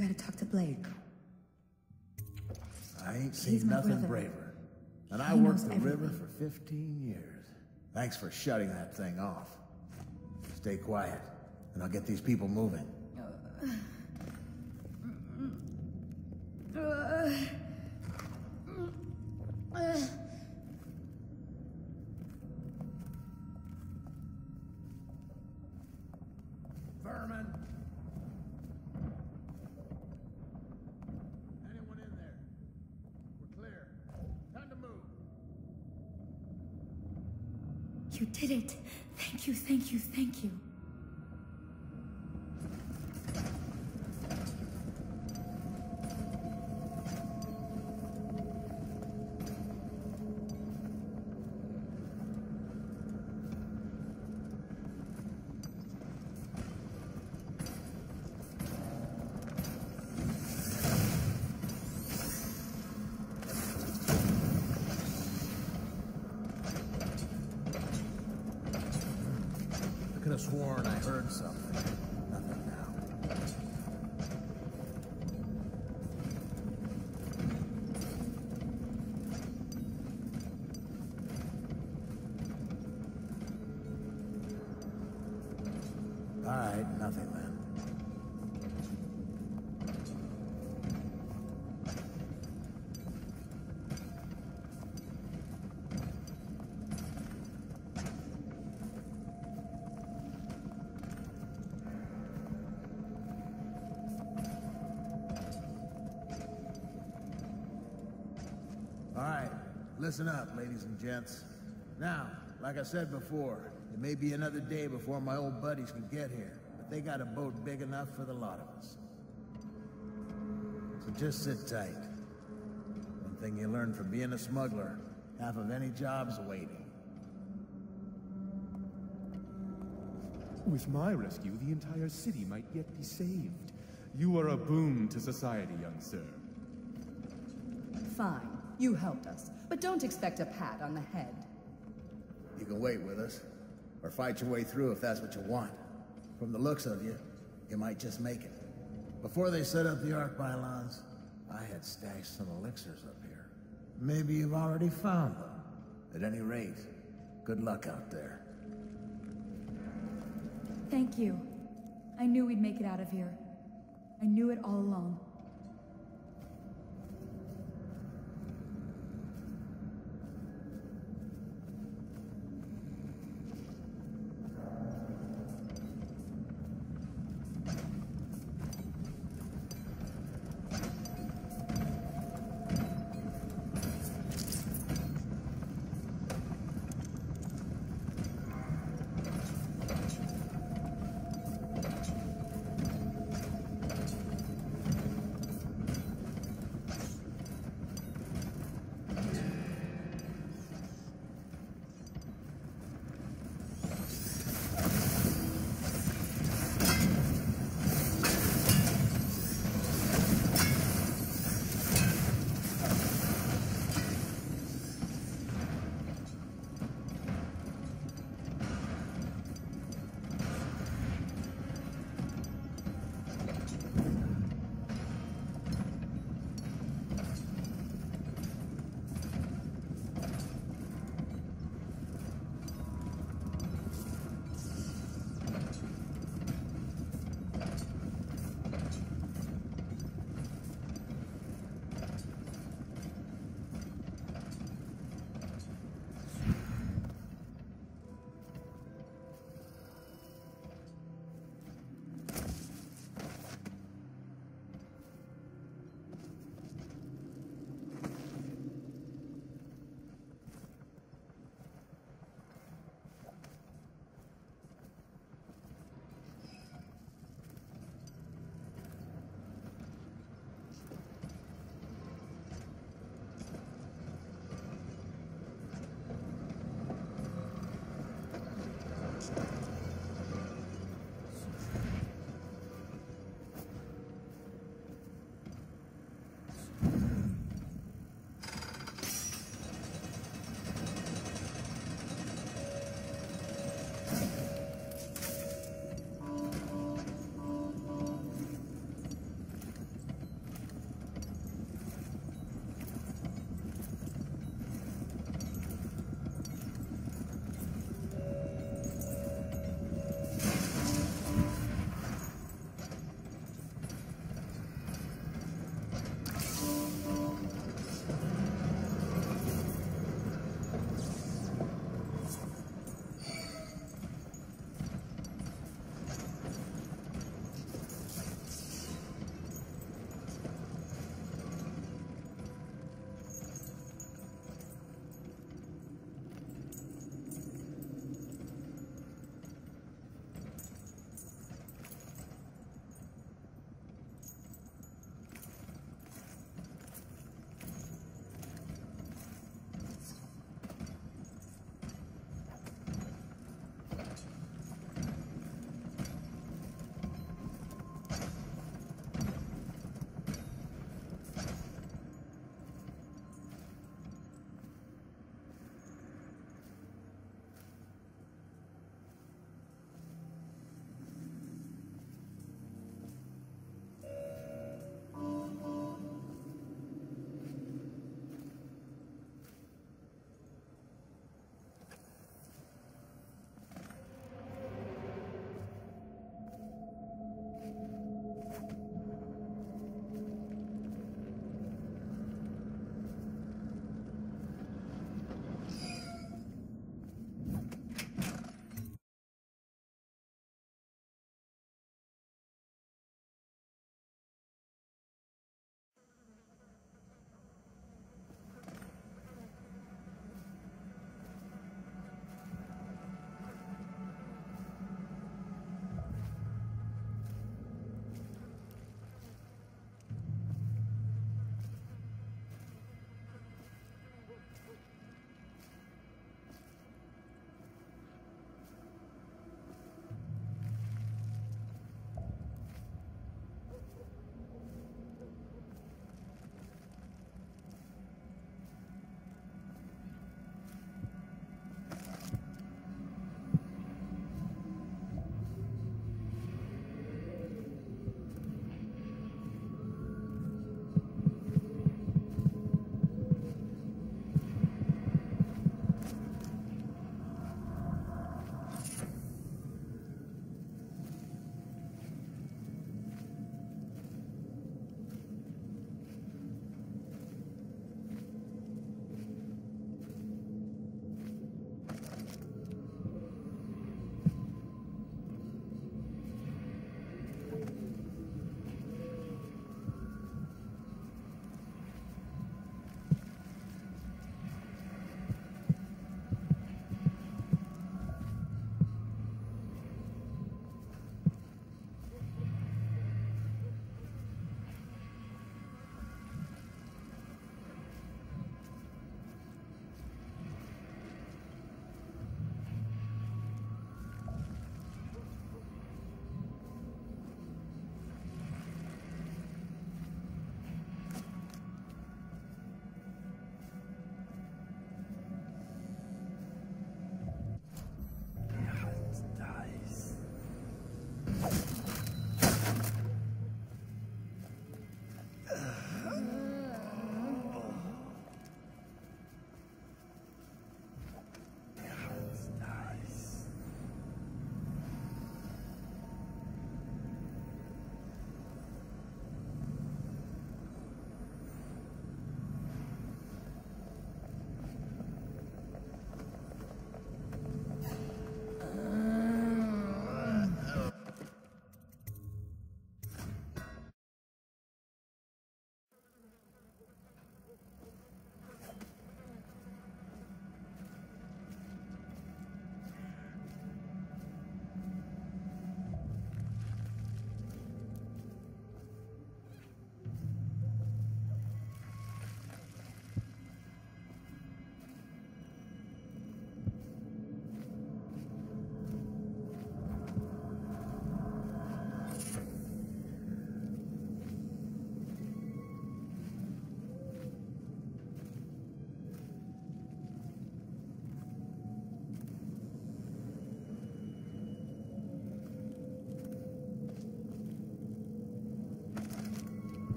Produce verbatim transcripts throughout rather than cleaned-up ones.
gotta talk to Blake. I ain't He's seen my nothing brother. braver. And I He worked knows the everything. river for fifteen years. Thanks for shutting that thing off. Stay quiet, and I'll get these people moving. Vermin! Anyone in there? We're clear. Time to move. You did it! Thank you, thank you, thank you. I could have sworn I heard something. Nothing now. All right, nothing then. All right, listen up, ladies and gents. Now, like I said before, it may be another day before my old buddies can get here, but they got a boat big enough for the lot of us. So just sit tight. One thing you learn from being a smuggler, half of any job's waiting. With my rescue, the entire city might yet be saved. You are a boon to society, young sir. Fine. You helped us, but don't expect a pat on the head. You can wait with us, or fight your way through if that's what you want. From the looks of you, you might just make it. Before they set up the arc pylons, I had stashed some elixirs up here. Maybe you've already found them. At any rate, good luck out there. Thank you. I knew we'd make it out of here. I knew it all along.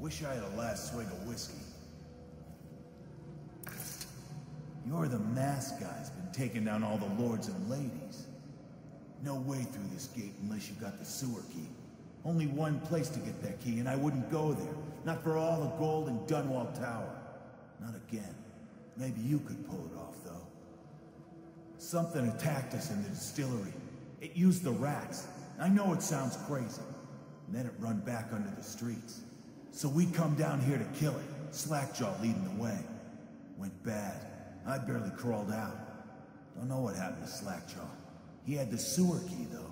Wish I had a last swig of whiskey. You're the masked guy's been taking down all the lords and ladies. No way through this gate unless you got the sewer key. Only one place to get that key, and I wouldn't go there. Not for all the gold in Dunwall Tower. Not again. Maybe you could pull it off, though. Something attacked us in the distillery. It used the rats. I know it sounds crazy. And then it run back under the streets. So we come down here to kill it. Slackjaw leading the way. Went bad. I barely crawled out. Don't know what happened to Slackjaw. He had the sewer key, though.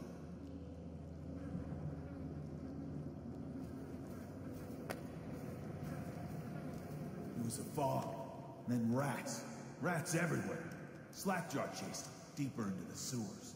It was a fog. And then rats. Rats everywhere. Slackjaw chased him deeper into the sewers.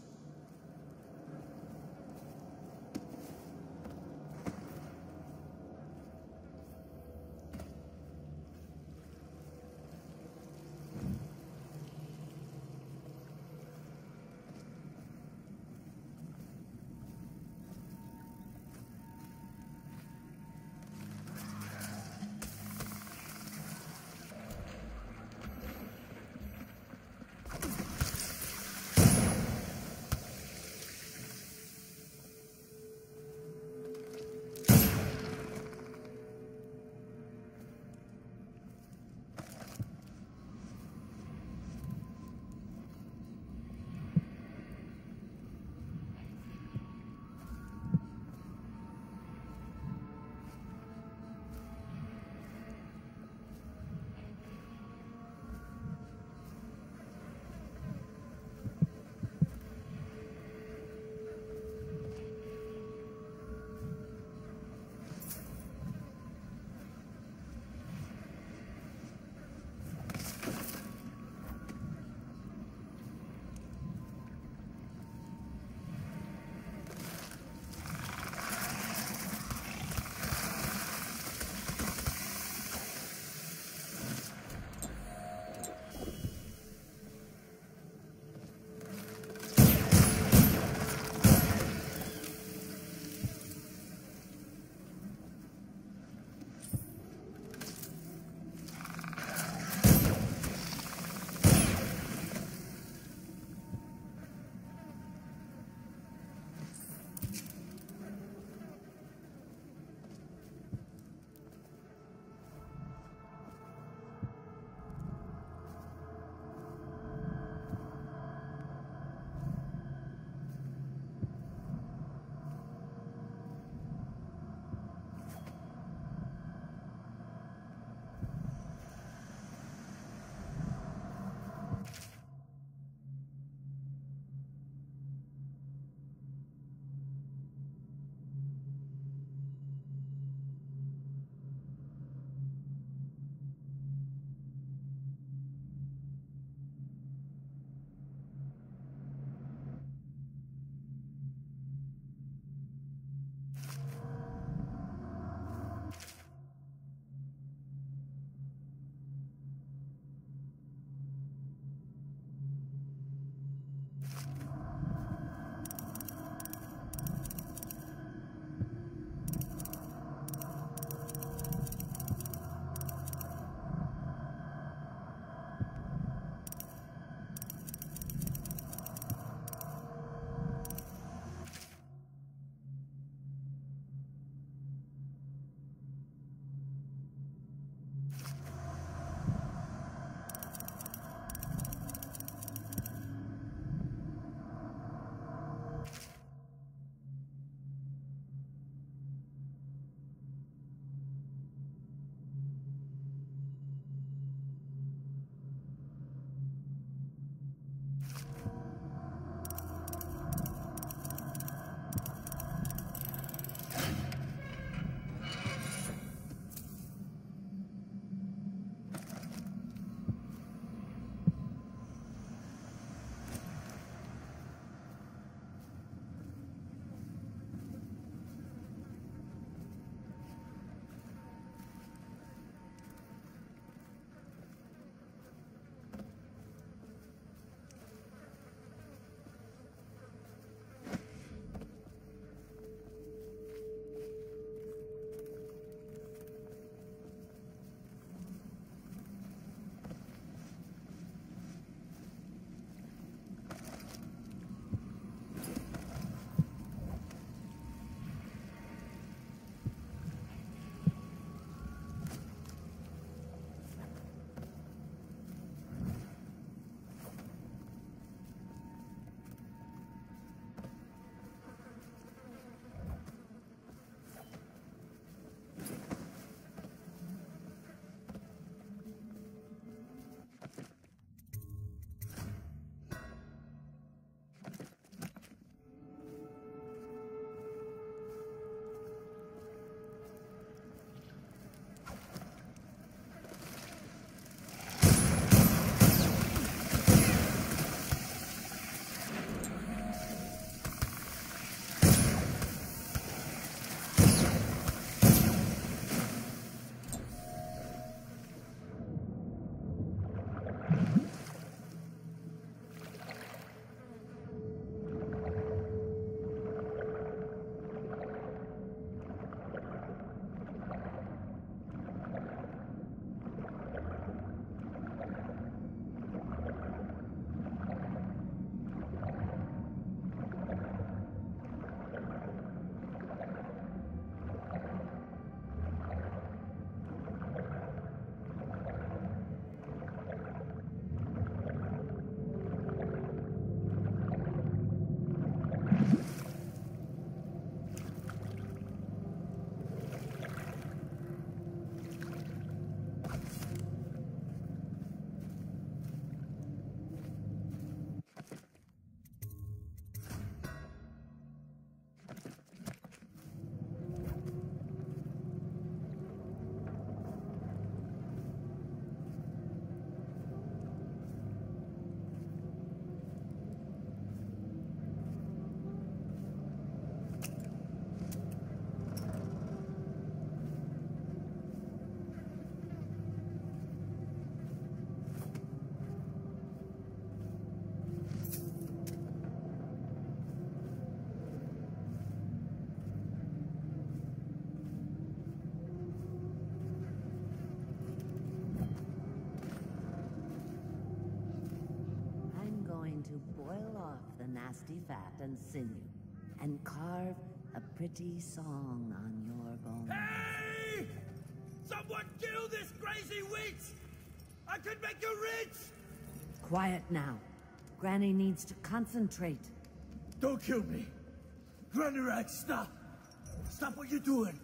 off the nasty fat and sinew, and carve a pretty song on your bones. Hey! Someone kill this crazy witch! I could make you rich! Quiet now. Granny needs to concentrate. Don't kill me! Granny Rag, stop! Stop what you're doing!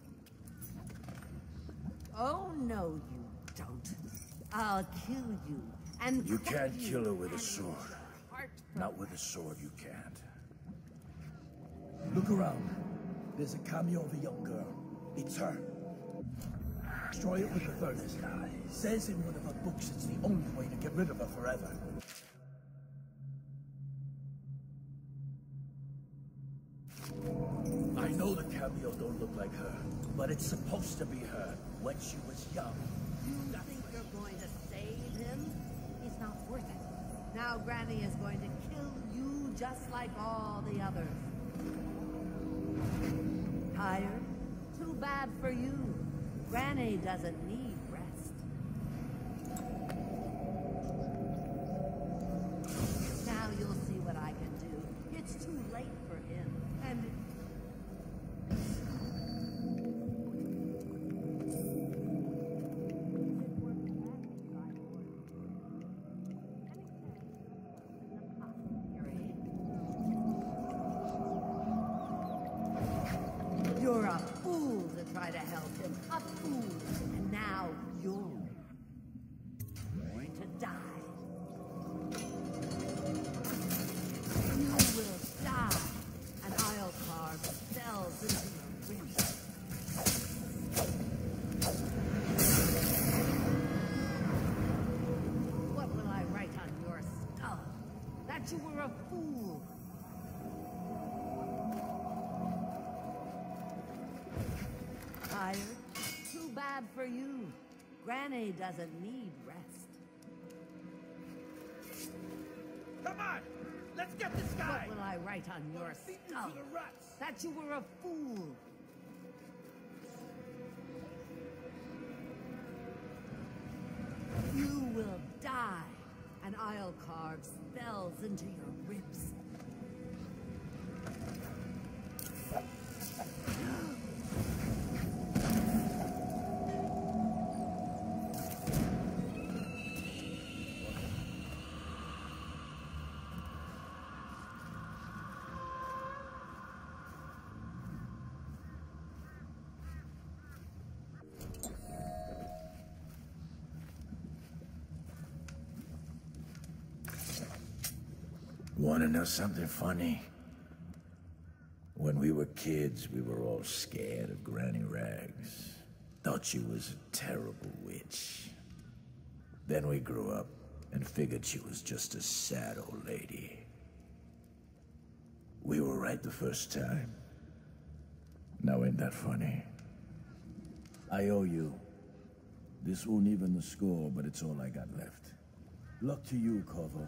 Oh, no, you don't. I'll kill you and You cut can't you kill her with a and sword. heart Not with a sword, you can't. Look around. There's a cameo of a young girl. It's her. Destroy it with the furnace. Says in one of her books it's the only way to get rid of her forever. I know the cameo don't look like her, but it's supposed to be her when she was young. You think you're going to save him? He's not worth it. Now Granny is going to kill you just like all the others. Tired? Too bad for you. Granny doesn't need rest. Now you'll see what I can do. It's too late for him, and... You're a fool to try to help him. A fool. And now you're going to die. You will die, and I'll carve spells into your ribs. What will I write on your skull? That you were a fool. Tired? Too bad for you. Granny doesn't need rest. Come on! Let's get this guy! What will I write on your skull? That you were a fool. You will die, and I'll carve spells into your ribs. Wanna know something funny? When we were kids, we were all scared of Granny Rags. Thought she was a terrible witch. Then we grew up and figured she was just a sad old lady. We were right the first time. Now ain't that funny? I owe you. This won't even the score, but it's all I got left. Luck to you, Corvo.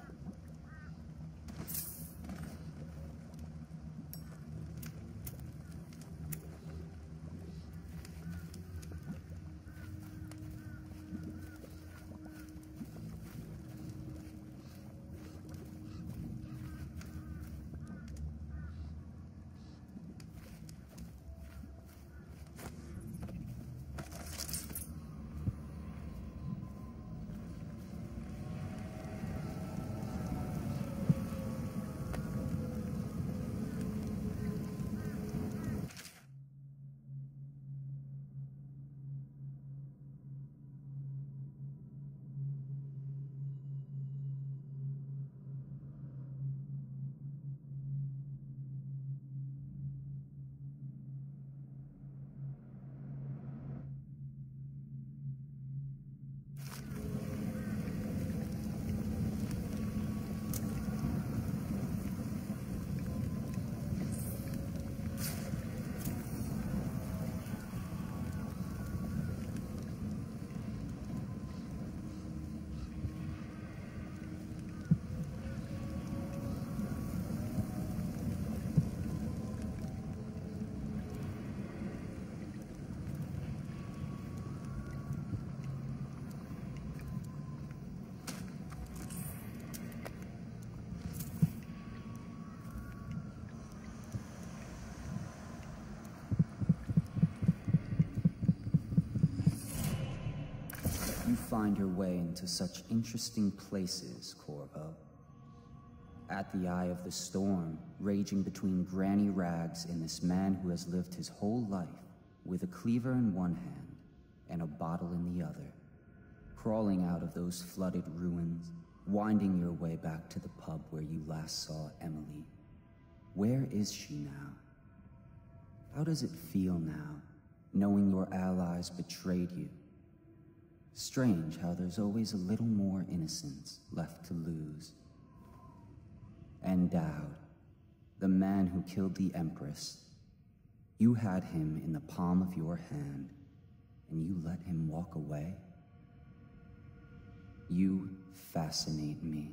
You find your way into such interesting places, Corvo. At the eye of the storm, raging between Granny Rags and this man who has lived his whole life with a cleaver in one hand and a bottle in the other. Crawling out of those flooded ruins, winding your way back to the pub where you last saw Emily. Where is she now? How does it feel now, knowing your allies betrayed you? Strange how there's always a little more innocence left to lose. And Dowd, the man who killed the Empress, you had him in the palm of your hand, and you let him walk away? You fascinate me.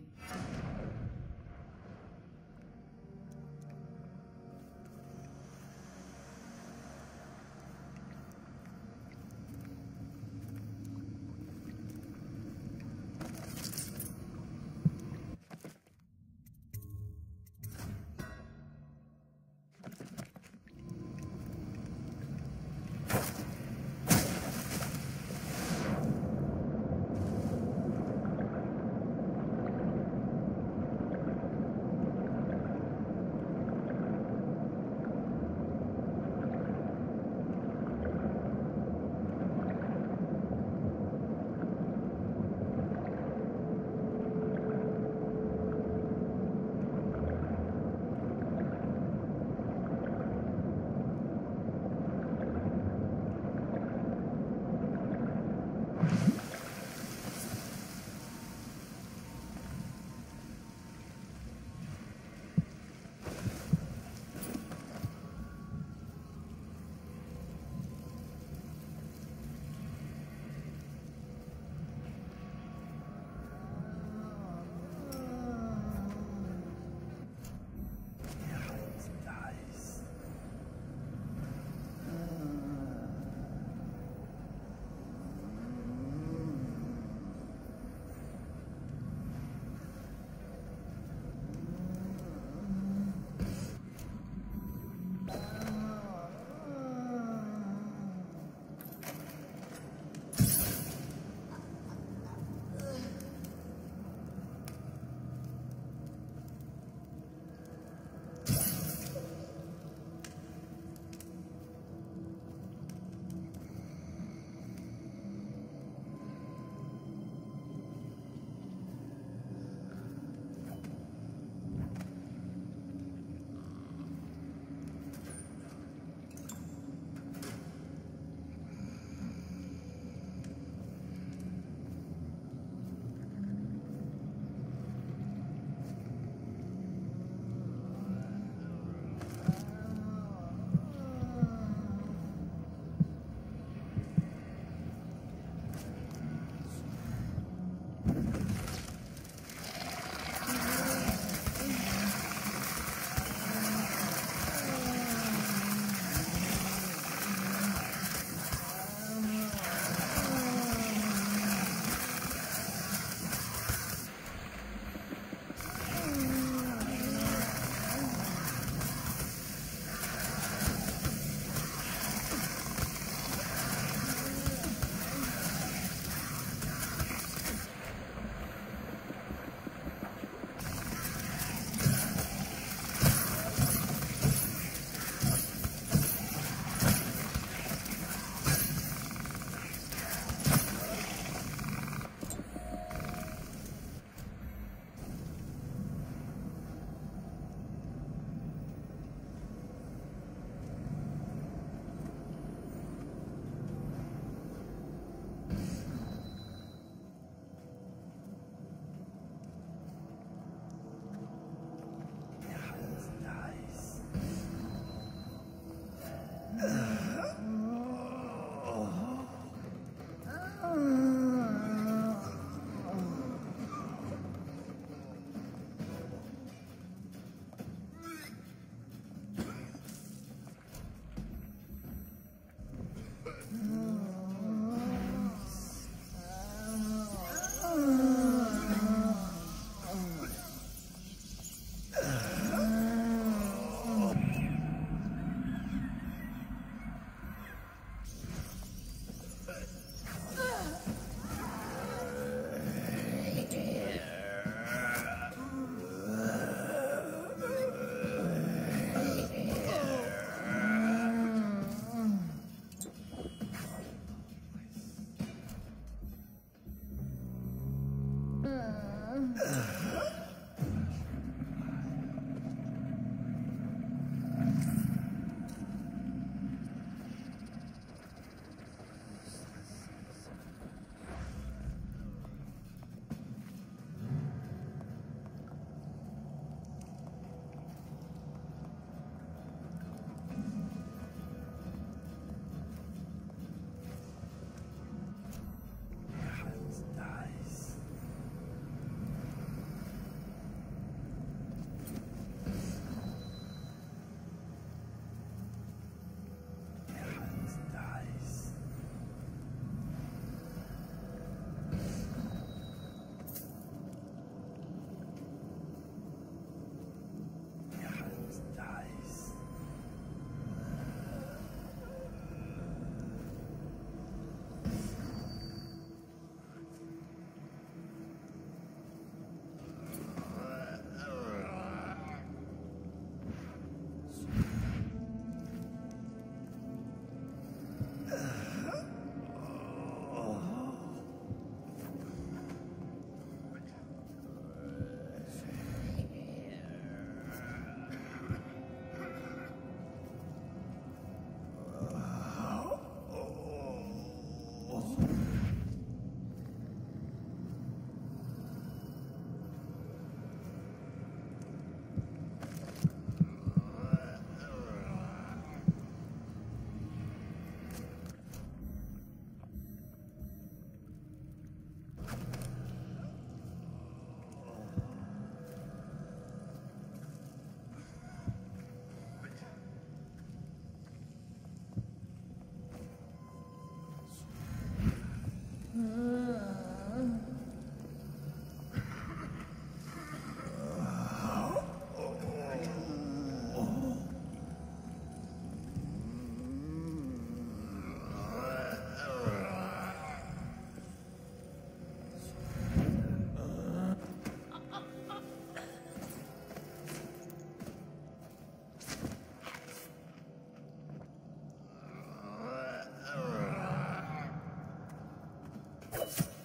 Come on.